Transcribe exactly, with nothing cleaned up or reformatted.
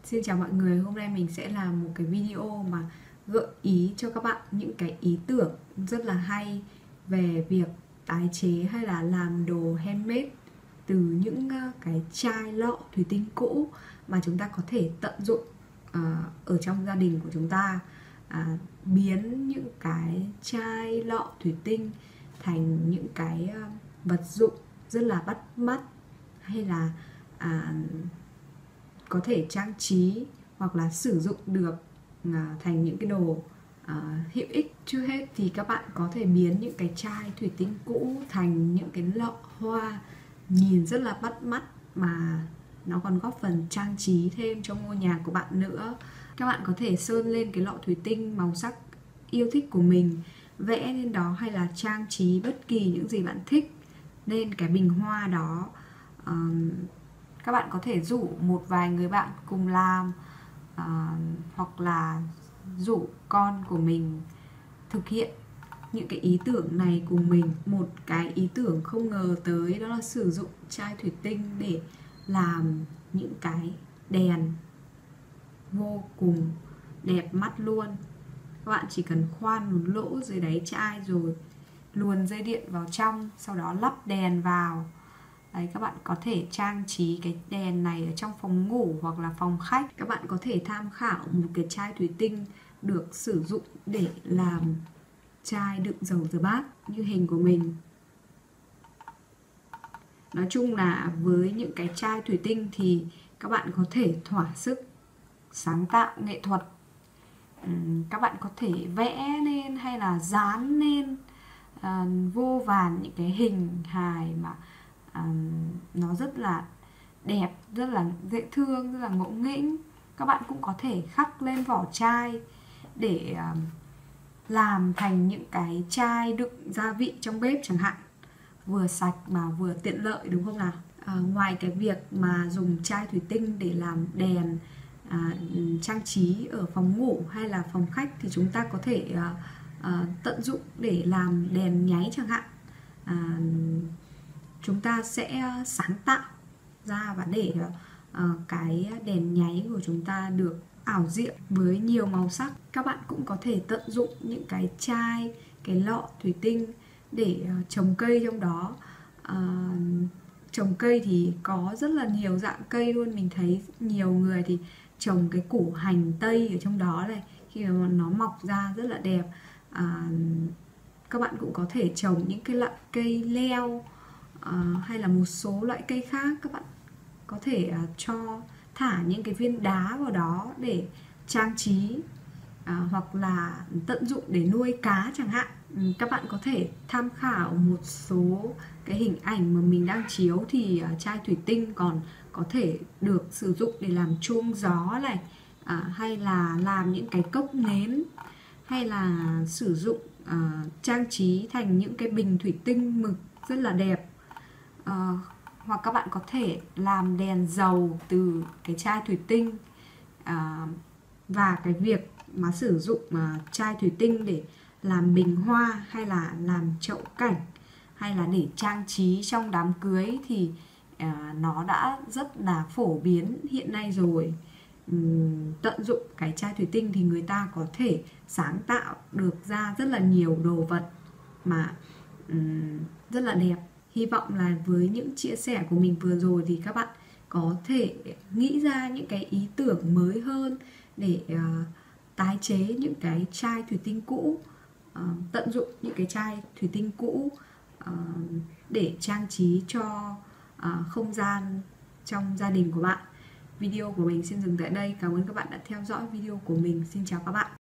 Xin chào mọi người, hôm nay mình sẽ làm một cái video mà gợi ý cho các bạn những cái ý tưởng rất là hay về việc tái chế hay là làm đồ handmade từ những cái chai lọ thủy tinh cũ mà chúng ta có thể tận dụng ở trong gia đình của chúng ta, à, biến những cái chai lọ thủy tinh thành những cái vật dụng rất là bắt mắt, hay là à, có thể trang trí hoặc là sử dụng được à, thành những cái đồ à, hữu ích. Chưa hết thì các bạn có thể biến những cái chai thủy tinh cũ thành những cái lọ hoa nhìn rất là bắt mắt, mà nó còn góp phần trang trí thêm cho ngôi nhà của bạn nữa. Các bạn có thể sơn lên cái lọ thủy tinh màu sắc yêu thích của mình, vẽ lên đó, hay là trang trí bất kỳ những gì bạn thích lên cái bình hoa đó. um, Các bạn có thể rủ một vài người bạn cùng làm, uh, hoặc là rủ con của mình thực hiện những cái ý tưởng này cùng mình. Một cái ý tưởng không ngờ tới đó là sử dụng chai thủy tinh để làm những cái đèn vô cùng đẹp mắt luôn. Các bạn chỉ cần khoan một lỗ dưới đáy chai rồi luồn dây điện vào trong, sau đó lắp đèn vào. Đấy, các bạn có thể trang trí cái đèn này ở trong phòng ngủ hoặc là phòng khách. Các bạn có thể tham khảo một cái chai thủy tinh được sử dụng để làm chai đựng dầu rửa bát như hình của mình. Nói chung là với những cái chai thủy tinh thì các bạn có thể thỏa sức sáng tạo nghệ thuật. Các bạn có thể vẽ lên hay là dán lên uh, vô vàn những cái hình hài mà uh, nó rất là đẹp, rất là dễ thương, rất là ngộ nghĩnh. Các bạn cũng có thể khắc lên vỏ chai để uh, làm thành những cái chai đựng gia vị trong bếp chẳng hạn. Vừa sạch mà vừa tiện lợi, đúng không nào? À, ngoài cái việc mà dùng chai thủy tinh để làm đèn à, trang trí ở phòng ngủ hay là phòng khách, thì chúng ta có thể à, à, tận dụng để làm đèn nháy chẳng hạn. À, chúng ta sẽ sáng tạo ra và để à, cái đèn nháy của chúng ta được ảo diệu với nhiều màu sắc. Các bạn cũng có thể tận dụng những cái chai, cái lọ thủy tinh để uh, trồng cây trong đó. uh, Trồng cây thì có rất là nhiều dạng cây luôn. Mình thấy nhiều người thì trồng cái củ hành tây ở trong đó này, khi mà nó mọc ra rất là đẹp. uh, Các bạn cũng có thể trồng những cái loại cây leo, uh, hay là một số loại cây khác. Các bạn có thể uh, cho thả những cái viên đá vào đó để trang trí, à, hoặc là tận dụng để nuôi cá chẳng hạn. Các bạn có thể tham khảo một số cái hình ảnh mà mình đang chiếu, thì uh, chai thủy tinh còn có thể được sử dụng để làm chuông gió này, à, hay là làm những cái cốc nến, hay là sử dụng uh, trang trí thành những cái bình thủy tinh mực rất là đẹp. uh, Hoặc các bạn có thể làm đèn dầu từ cái chai thủy tinh. à, Và cái việc mà sử dụng uh, chai thủy tinh để làm bình hoa, hay là làm chậu cảnh, hay là để trang trí trong đám cưới thì uh, nó đã rất là phổ biến hiện nay rồi. uhm, Tận dụng cái chai thủy tinh thì người ta có thể sáng tạo được ra rất là nhiều đồ vật mà um, rất là đẹp. Hy vọng là với những chia sẻ của mình vừa rồi thì các bạn có thể nghĩ ra những cái ý tưởng mới hơn để uh, tái chế những cái chai thủy tinh cũ, uh, tận dụng những cái chai thủy tinh cũ uh, để trang trí cho uh, không gian trong gia đình của bạn. Video của mình xin dừng tại đây. Cảm ơn các bạn đã theo dõi video của mình. Xin chào các bạn.